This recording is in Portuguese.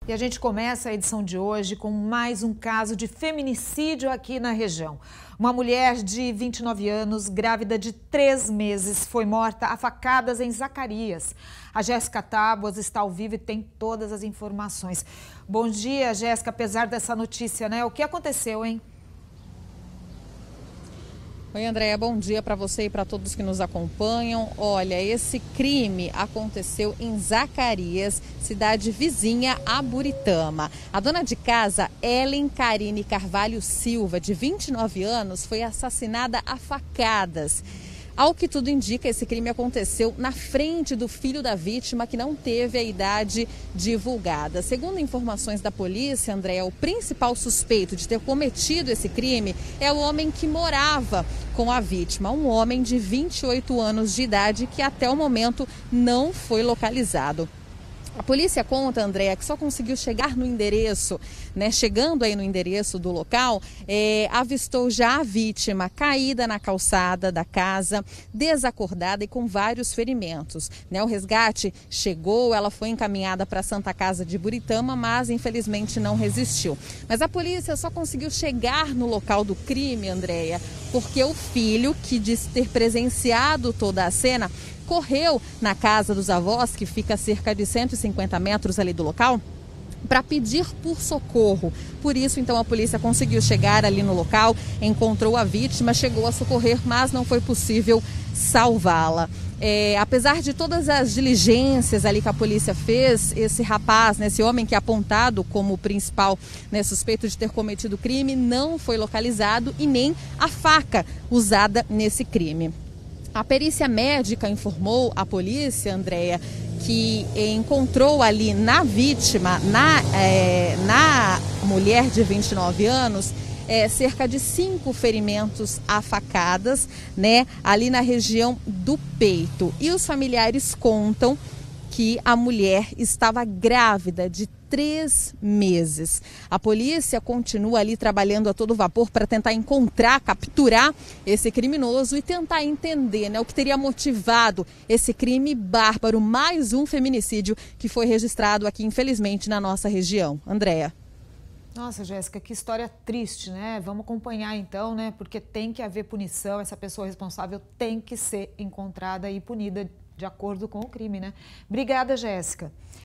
E a gente começa a edição de hoje com mais um caso de feminicídio aqui na região. Uma mulher de 29 anos, grávida de 3 meses, foi morta a facadas em Zacarias. A Jéssica Tábuas está ao vivo e tem todas as informações. Bom dia, Jéssica, apesar dessa notícia, né? O que aconteceu, hein? Oi, Andréia, bom dia para você e para todos que nos acompanham. Olha, esse crime aconteceu em Zacarias, cidade vizinha a Buritama. A dona de casa, Ellen Karine Carvalho Silva, de 29 anos, foi assassinada a facadas. Ao que tudo indica, esse crime aconteceu na frente do filho da vítima, que não teve a idade divulgada. Segundo informações da polícia, Andréia, o principal suspeito de ter cometido esse crime é o homem que morava com a vítima, um homem de 28 anos de idade que até o momento não foi localizado. A polícia conta, Andréia, que só conseguiu chegar no endereço, né? Chegando aí no endereço do local, avistou já a vítima caída na calçada da casa, desacordada e com vários ferimentos, né? O resgate chegou, ela foi encaminhada para a Santa Casa de Buritama, mas infelizmente não resistiu. Mas a polícia só conseguiu chegar no local do crime, Andréia, porque o filho, que disse ter presenciado toda a cena, correu na casa dos avós, que fica a cerca de 150 metros ali do local, para pedir por socorro. Por isso, então, a polícia conseguiu chegar ali no local, encontrou a vítima, chegou a socorrer, mas não foi possível salvá-la. Apesar de todas as diligências ali que a polícia fez, esse rapaz, né, esse homem que é apontado como o principal, né, suspeito de ter cometido o crime, não foi localizado, e nem a faca usada nesse crime. A perícia médica informou à polícia, Andréia, que encontrou ali na vítima, na mulher de 29 anos, cerca de 5 ferimentos a facadas, né, ali na região do peito. E os familiares contam que a mulher estava grávida de 3 meses. A polícia continua ali trabalhando a todo vapor para tentar encontrar, capturar esse criminoso e tentar entender, né, o que teria motivado esse crime bárbaro, mais um feminicídio que foi registrado aqui, infelizmente, na nossa região. Andréia. Nossa, Jéssica, que história triste, né? Vamos acompanhar então, né? Porque tem que haver punição, essa pessoa responsável tem que ser encontrada e punida de acordo com o crime, né? Obrigada, Jéssica.